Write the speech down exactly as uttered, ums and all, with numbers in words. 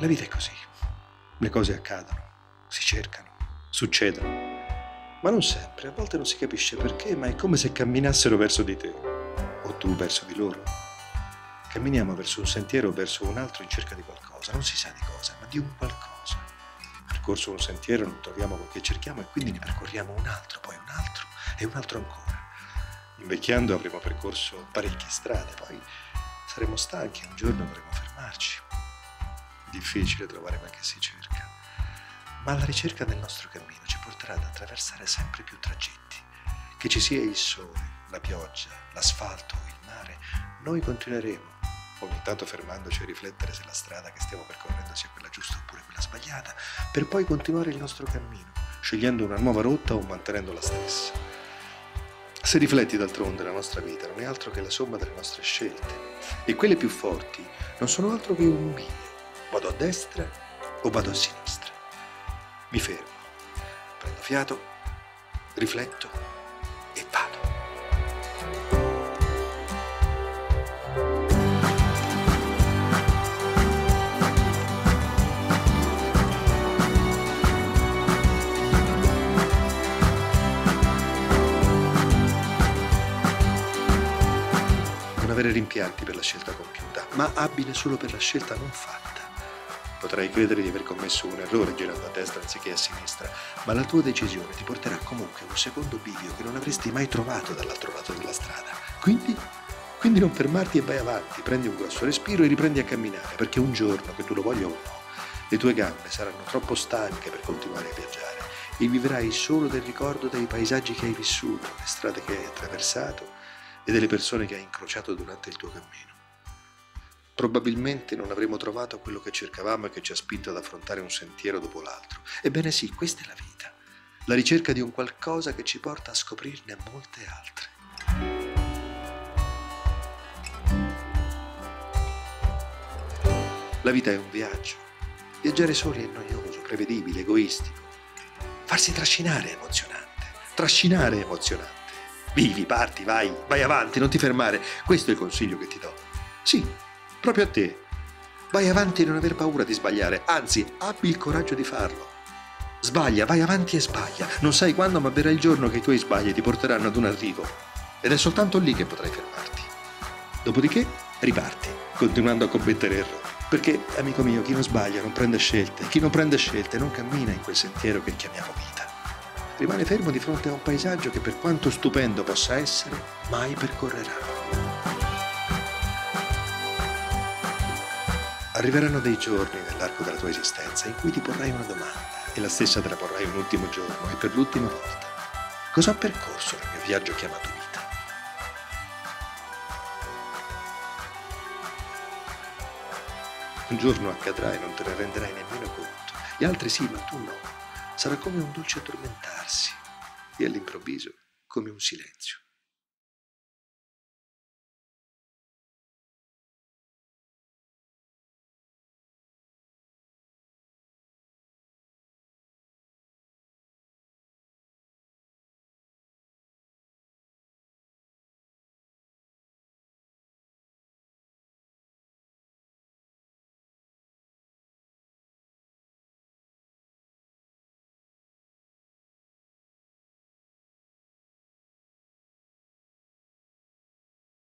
La vita è così. Le cose accadono, si cercano, succedono. Ma non sempre, a volte non si capisce perché, ma è come se camminassero verso di te, o tu verso di loro. Camminiamo verso un sentiero o verso un altro in cerca di qualcosa, non si sa di cosa, ma di un qualcosa. Percorso un sentiero non troviamo quel che cerchiamo e quindi ne percorriamo un altro, poi un altro e un altro ancora. Invecchiando avremo percorso parecchie strade, poi saremo stanchi e un giorno dovremo fermarci. Difficile trovare quel che si cerca, ma la ricerca del nostro cammino ci porterà ad attraversare sempre più tragitti. Che ci sia il sole, la pioggia, l'asfalto, il mare, noi continueremo, ogni tanto fermandoci a riflettere se la strada che stiamo percorrendo sia quella giusta oppure quella sbagliata, per poi continuare il nostro cammino, scegliendo una nuova rotta o mantenendo la stessa. Se rifletti d'altronde, la nostra vita non è altro che la somma delle nostre scelte, e quelle più forti non sono altro che un bivio. Vado a destra o vado a sinistra? Mi fermo, prendo fiato, rifletto e vado. Non avere rimpianti per la scelta compiuta, ma abile solo per la scelta non fatta. Potrai credere di aver commesso un errore girando a destra anziché a sinistra, ma la tua decisione ti porterà comunque a un secondo bivio che non avresti mai trovato dall'altro lato della strada. Quindi, quindi non fermarti e vai avanti, prendi un grosso respiro e riprendi a camminare, perché un giorno, che tu lo voglia o no, le tue gambe saranno troppo stanche per continuare a viaggiare e vivrai solo del ricordo dei paesaggi che hai vissuto, le strade che hai attraversato e delle persone che hai incrociato durante il tuo cammino. Probabilmente non avremo trovato quello che cercavamo e che ci ha spinto ad affrontare un sentiero dopo l'altro. Ebbene sì, questa è la vita, la ricerca di un qualcosa che ci porta a scoprirne molte altre. La vita è un viaggio. Viaggiare soli è noioso, prevedibile, egoistico. Farsi trascinare è emozionante. Trascinare è emozionante. Vivi, parti, vai, vai avanti, non ti fermare. Questo è il consiglio che ti do. Sì. Proprio a te. Vai avanti e non aver paura di sbagliare, anzi, abbi il coraggio di farlo. Sbaglia, vai avanti e sbaglia. Non sai quando, ma verrà il giorno che i tuoi sbagli ti porteranno ad un arrivo. Ed è soltanto lì che potrai fermarti. Dopodiché, riparti, continuando a commettere errori. Perché, amico mio, chi non sbaglia non prende scelte. Chi non prende scelte non cammina in quel sentiero che chiamiamo vita. Rimane fermo di fronte a un paesaggio che, per quanto stupendo possa essere, mai percorrerà. Arriveranno dei giorni nell'arco della tua esistenza in cui ti porrai una domanda e la stessa te la porrai un ultimo giorno e per l'ultima volta. Cosa ha percorso nel mio viaggio chiamato vita? Un giorno accadrà e non te ne renderai nemmeno conto. Gli altri sì, ma tu no. Sarà come un dolce addormentarsi e all'improvviso come un silenzio.